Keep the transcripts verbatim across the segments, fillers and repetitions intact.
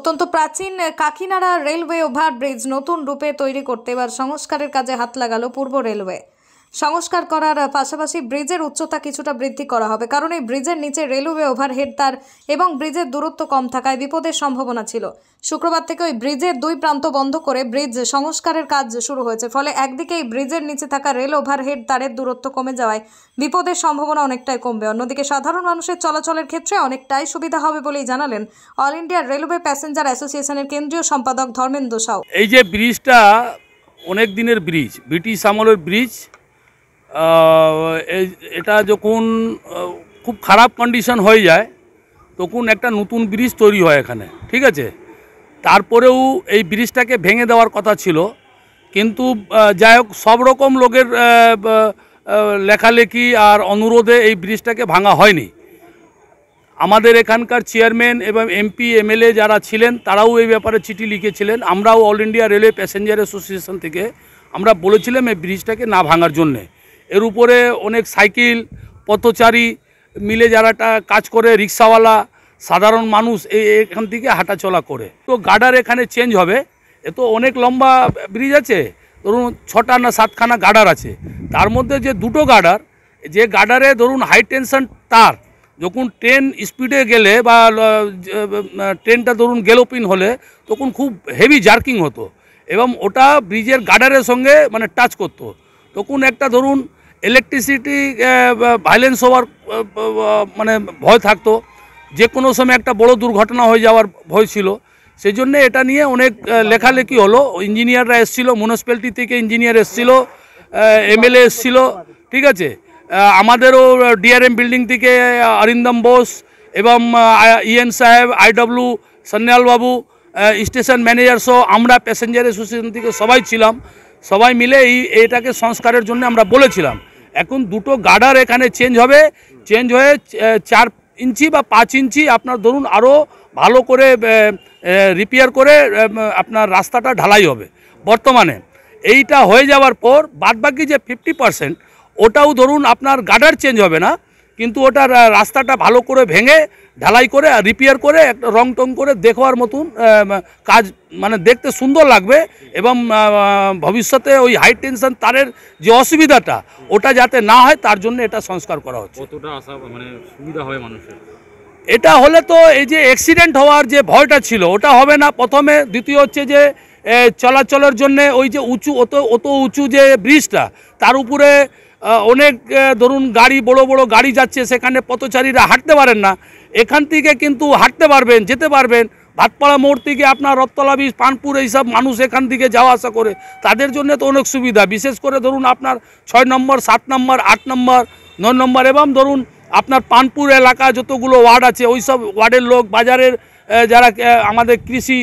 অত্যন্ত প্রাচীন Kakinara railway overbridge নতুন রূপে তৈরি করতে এবার সংস্কারের কাজে হাত লাগালো পূর্ব রেলওয়ে। সংস্কার করার পাশাপাশি ব্রিজের উচ্চতা কিছুটা বৃদ্ধি করা হবে, কারণ এই ব্রিজের নিচে রেলওয়ে ওভারহেড তার এবং ব্রিজের দূরত্ব কম থাকায় বিপদের সম্ভাবনা ছিল। শুক্রবার থেকে ওই ব্রিজের দুই প্রান্ত বন্ধ করে ব্রিজ সংস্কারের কাজ শুরু হয়েছে। ফলে একদিকে এই ব্রিজের নিচে থাকা রেল ওভারহেড তারের দূরত্ব কমে যাওয়ায় বিপদের সম্ভাবনা অনেকটাই কমবে, অন্যদিকে সাধারণ মানুষের চলাচলের ক্ষেত্রে অনেকটাই সুবিধা হবে বলেই জানালেন অল ইন্ডিয়া রেলওয়ে প্যাসেঞ্জার অ্যাসোসিয়েশনের কেন্দ্রীয় সম্পাদক ধর্মেন্দ্র সাউ। এই যে ব্রিজটা অনেক দিনের ব্রিজ, ব্রিটিশ আমলের ব্রিজ। এটা যখন খুব খারাপ কন্ডিশন হয়ে যায় তখন একটা নতুন ব্রিজ তৈরি হয় এখানে, ঠিক আছে। তারপরেও এই ব্রিজটাকে ভেঙে দেওয়ার কথা ছিল, কিন্তু যাই হোক সব রকম লোকের লেখালেখি আর অনুরোধে এই ব্রিজটাকে ভাঙা হয়নি। আমাদের এখানকার চেয়ারম্যান এবং এমপি এমএলএ যারা ছিলেন তারাও এই ব্যাপারে চিঠি লিখেছিলেন। আমরাও all India railway passenger association থেকে আমরা বলেছিলাম এই ব্রিজটাকে না ভাঙার জন্যে। এর উপরে অনেক সাইকেল পথচারী মিলে যারা কাজ করে, রিক্সাওয়ালা, সাধারণ মানুষ এই এখান থেকে হাঁটাচলা করে। তো গার্ডার এখানে চেঞ্জ হবে। এ তো অনেক লম্বা ব্রিজ আছে, ধরুন ছটা না সাতখানা গার্ডার আছে। তার মধ্যে যে দুটো গার্ডার, যে গার্ডারে ধরুন হাই টেনশন তার, যখন ট্রেন স্পিডে গেলে বা ট্রেনটা ধরুন গেলোপিন হলে তখন খুব হেভি জার্কিং হতো এবং ওটা ব্রিজের গার্ডারের সঙ্গে মানে টাচ করতো। তখন একটা ধরুন ইলেকট্রিসিটি ভায়োলেন্স হওয়ার মানে ভয় থাকতো, যে কোনো সময় একটা বড় দুর্ঘটনা হয়ে যাওয়ার ভয় ছিল। সেই জন্য এটা নিয়ে অনেক লেখালেখি হলো। ইঞ্জিনিয়াররা এসেছিলো, মিউনিসিপ্যালিটি থেকে ইঞ্জিনিয়ার এসেছিলো, এমএলএ এসেছিলো, ঠিক আছে। আমাদেরও ডিআরএম বিল্ডিং থেকে অরিন্দম বোস এবং ইএন সাহেব, আইডব্লিউ সন্ন্যালবাবু, স্টেশন ম্যানেজার সহ আমরা প্যাসেঞ্জার অ্যাসোসিয়েশন থেকে সবাই ছিলাম। সবাই মিলে এই এটাকে সংস্কারের জন্য আমরা বলেছিলাম। এখন দুটো গার্ডার এখানে চেঞ্জ হবে, চেঞ্জ হয়ে চার ইঞ্চি বা পাঁচ ইঞ্চি আপনার ধরুন আরও ভালো করে রিপেয়ার করে আপনার রাস্তাটা ঢালাই হবে। বর্তমানে এইটা হয়ে যাওয়ার পর বাদবাকি যে ফিফটি পারসেন্ট ওটাও ধরুন আপনার গার্ডার চেঞ্জ হবে না, কিন্তু ওটার রাস্তাটা ভালো করে ভেঙে ঢালাই করে রিপেয়ার করে একটা রং টং করে দেখবার মতন কাজ, মানে দেখতে সুন্দর লাগবে এবং ভবিষ্যতে ওই হাই টেনশন তারের যে অসুবিধাটা ওটা যাতে না হয় তার জন্য এটা সংস্কার করা হচ্ছে। কতটা আশা মানে সুবিধা হবে মানুষের? এটা হলে তো এই যে অ্যাক্সিডেন্ট হওয়ার যে ভয়টা ছিল ওটা হবে না প্রথমে। দ্বিতীয় হচ্ছে যে চলাচলের জন্যে ওই যে উঁচু অত অত উঁচু যে ব্রিজটা, তার উপরে অনেক ধরুন গাড়ি, বড় বড় গাড়ি যাচ্ছে, সেখানে পথচারীরা হাঁটতে পারেন না। এখান থেকে কিন্তু হাঁটতে পারবেন, যেতে পারবেন। ভাতপাড়া মোড় থেকে আপনার রথতলা ব্রিজ, পানপুর, এইসব মানুষ এখান থেকে যাওয়া আসা করে, তাদের জন্য তো অনেক সুবিধা। বিশেষ করে ধরুন আপনার ছয় নম্বর, সাত নম্বর, আট নম্বর, নয় নম্বর এবং ধরুন আপনার পানপুর এলাকা যতগুলো ওয়ার্ড আছে ওই সব ওয়ার্ডের লোক, বাজারের যারা আমাদের কৃষি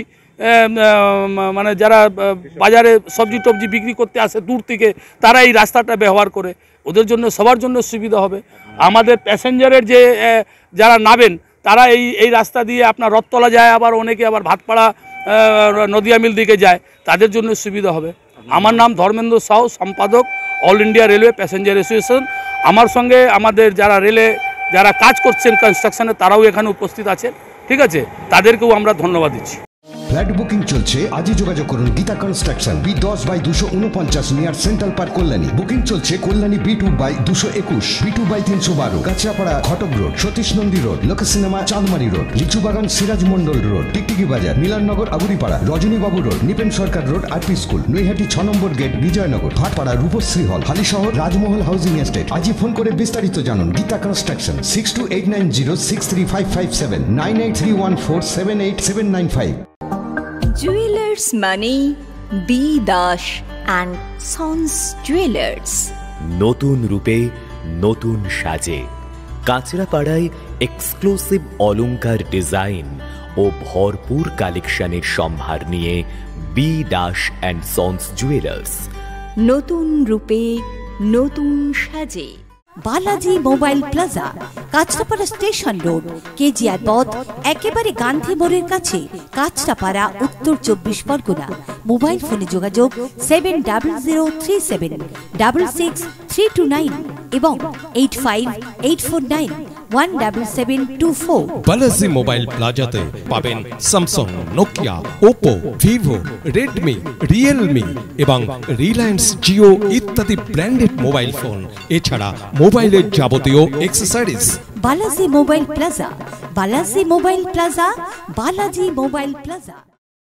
মানে যারা বাজারে সবজি টবজি বিক্রি করতে আসে দূর থেকে, তারা এই রাস্তাটা ব্যবহার করে, ওদের জন্য সবার জন্য সুবিধা হবে। আমাদের প্যাসেঞ্জারের যে যারা নাবেন তারা এই এই রাস্তা দিয়ে আপনার রথতলা যায়, আবার অনেকে আবার ভাতপাড়া নদিয়া মিল দিকে যায়, তাদের জন্য সুবিধা হবে। আমার নাম ধর্মেন্দ্র সাউ, সম্পাদক all India railway passenger association. আমার সঙ্গে আমাদের যারা রেলে যারা কাজ করছেন কনস্ট্রাকশনে তারাও এখানে উপস্থিত আছেন, ঠিক আছে। তাদেরকেও আমরা ধন্যবাদ দিচ্ছি। ফ্ল্যাট বুকিং চলছে, আজই যোগাযোগ করুন গীতা কনস্ট্রাকশন, বি দশ বাই দুশো উনপঞ্চাশ near central park, Kalyani. Booking চলছে কল্যাণী বি টু বাই দুশো একুশ, বি টু বাই তিনশো বারো, Kanchrapara Ghatak road, Satish Nandi road, Lok cinema Chandmari road, Lichubagan Siraj Mondal road, Tiktiki Bazar, Milannagar Aguripara, Rajanibabu road, Nipen Sarkar road, RP school, Naihati ছ number gate, Bijoynagar, Bhatpara Rupashree hall, Halishahar Rajmahal housing estate. আজই ফোন করে বিস্তারিত জানুন। Geeta construction, six two eight nine zero six three five five seven, nine eight three one four seven eight seven nine five. Jewellers মানে B Das and sons jewellers. নতুন রূপে নতুন সাজে কাঁচরাপাড়ায় exclusive অলংকার ডিজাইন ও ভরপুর কালেকশনের সম্ভার নিয়ে B Das and sons jewellers. নতুন রূপে নতুন সাজে। Balaji mobile plaza, Kanchrapara station road, KGR পথ, একেবারে গান্ধী মোড়ের কাছে, কাঁচরাপাড়া, উত্তর চব্বিশ পরগনা। মোবাইল ফোনে যোগাযোগ seven double zero three seven double six three two nine এবং eight five eight four nine one double seven two four. Balaji mobile প্লাজাতে পাবেন Samsung, Nokia, Oppo, Vivo, Redmi, Realme এবং রিলায়েন্স জিও ইত্যাদি ব্র্যান্ডেড মোবাইল ফোন, এছাড়া মোবাইলের যাবতীয় accessories. Balaji mobile plaza, Balaji mobile plaza, Balaji mobile plaza.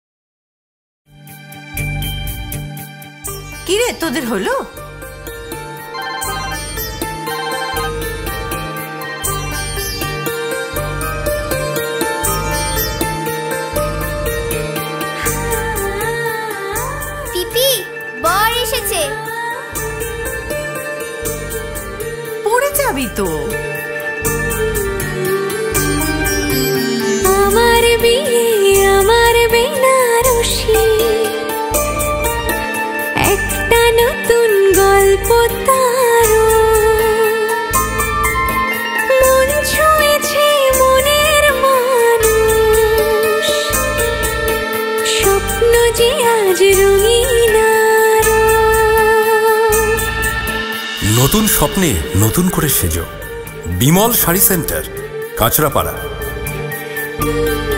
কি রে তোদের হলো? পিপি, বর এসেছে। পড়ে যাবি তো। আমার বিয়ে, আমার বেনারসি, একটা নতুন গল্প তার, মন ছুঁয়েছে মনের মানুষ, স্বপ্ন যে আজ রঙিন। নতুন স্বপ্নে নতুন করে সেজো। বিমল শাড়ি সেন্টার, কাঁচরাপাড়া।